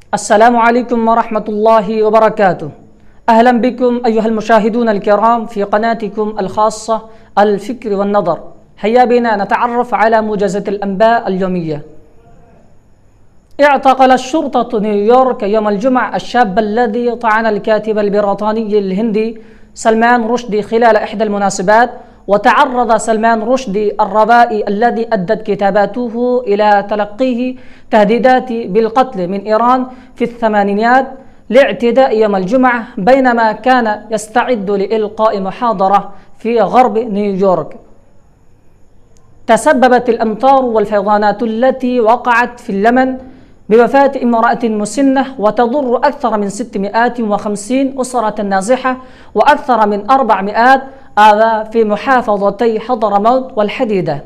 السلام عليكم ورحمة الله وبركاته. أهلا بكم أيها المشاهدون الكرام في قناتكم الخاصة الفكر والنظر. هيا بنا نتعرف على موجزة الأنباء اليومية. اعتقلت شرطة نيويورك يوم الجمعة الشاب الذي طعن الكاتب البريطاني الهندي سلمان رشدي خلال إحدى المناسبات، وتعرض سلمان رشدي الروائي الذي أدت كتاباته إلى تلقيه تهديدات بالقتل من إيران في الثمانينيات لاعتداء يوم الجمعة بينما كان يستعد لإلقاء محاضرة في غرب نيويورك. تسببت الأمطار والفيضانات التي وقعت في اليمن بوفاة امرأة مسنة وتضر أكثر من 650 أسرة نازحة وأكثر من 400 آذى في محافظتي حضرموت والحديدة.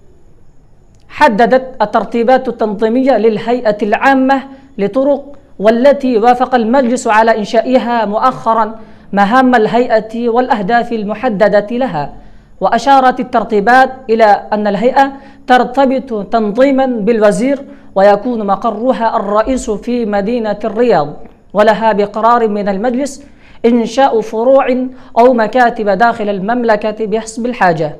حددت الترتيبات التنظيمية للهيئة العامة لطرق والتي وافق المجلس على إنشائها مؤخرا مهام الهيئة والأهداف المحددة لها، وأشارت الترتيبات إلى أن الهيئة ترتبط تنظيما بالوزير ويكون مقرها الرئيس في مدينة الرياض، ولها بقرار من المجلس إنشاء فروع أو مكاتب داخل المملكة بحسب الحاجة.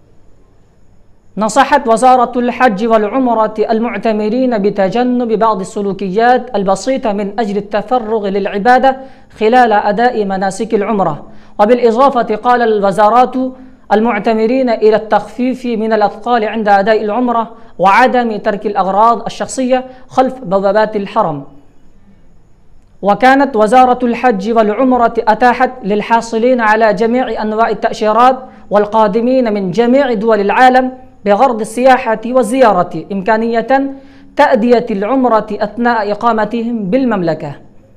نصحت وزارة الحج والعمرة المعتمرين بتجنب بعض السلوكيات البسيطة من أجل التفرغ للعبادة خلال أداء مناسك العمرة. وبالإضافة قال الوزارات المعتمرين إلى التخفيف من الأثقال عند أداء العمرة وعدم ترك الأغراض الشخصية خلف بوابات الحرم. وكانت وزارة الحج والعمرة أتاحت للحاصلين على جميع أنواع التأشيرات والقادمين من جميع دول العالم بغرض السياحة والزيارة إمكانية تأدية العمرة أثناء إقامتهم بالمملكة.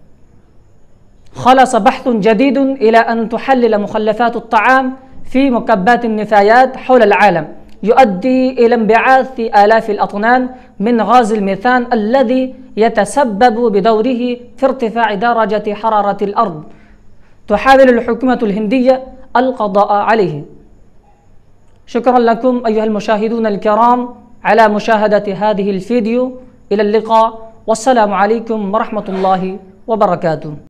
خلص بحث جديد إلى أن تحلل مخلفات الطعام في مكبات النفايات حول العالم يؤدي إلى انبعاث آلاف الأطنان من غاز الميثان الذي يتسبب بدوره في ارتفاع درجة حرارة الأرض. تحاول الحكومة الهندية القضاء عليه. شكرا لكم أيها المشاهدون الكرام على مشاهدة هذه الفيديو. إلى اللقاء والسلام عليكم ورحمة الله وبركاته.